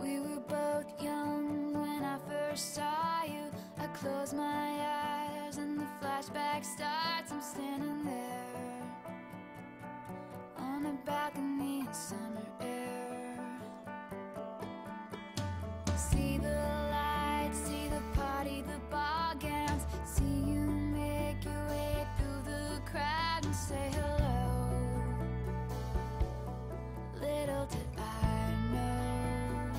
We were both young when I first saw you. I close my eyes and the flashback starts. I'm standing there on a balcony in summer air. See the lights, see the party, the ball gowns. See you make your way through the crowd and say hello. Little did I know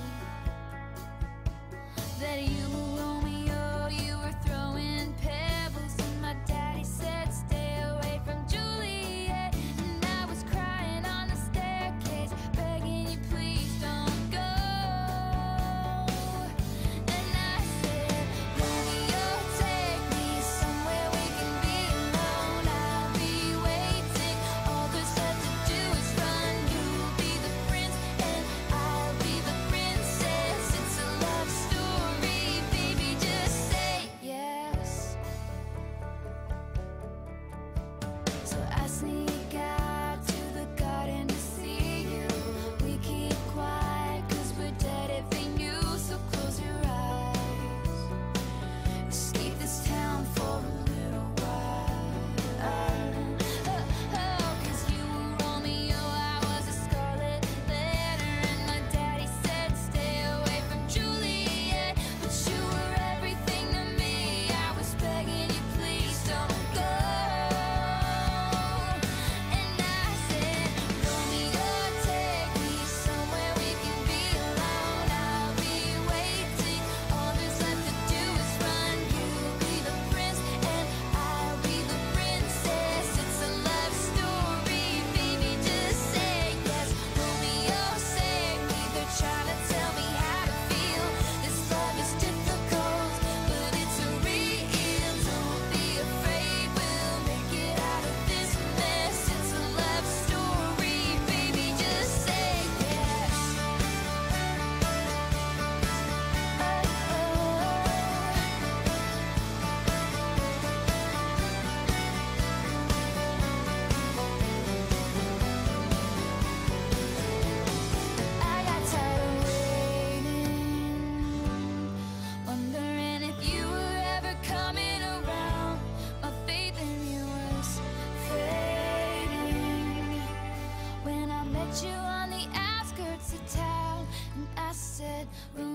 that you were Romeo, you were throwing pebbles, and my daddy said stay away from Juliet. And I was crying on the staircase, begging you please don't go. And I said, Romeo, take me somewhere we can be alone. I'll be waiting, all there's left to do is run. You'll be the prince and I'll be the princess. It's a love story, baby, just say yes. So I sneak out to the garden to see you. We keep quiet cause we're dead if you. So close your eyes, escape this town for a little while. Cause you were Romeo, I was a scarlet letter, and my daddy said stay away from Juliet. But you were everything to me, I was begging you please don't go. And I said, Romeo, take me somewhere we can be alone. I'll be waiting, all there's left to do is run. You'll be the prince and I'll be the princess. It's a love story, baby, just say yes. Romeo, save me, they're trying to tell me how to feel. This love is difficult, but it's real. Don't be afraid, we'll make it out of this mess. It's a love story, baby, just say yes. I got tired of waiting, wondering if you were ever coming around. My faith in you was fading when I met you on the outskirts of town. And I said,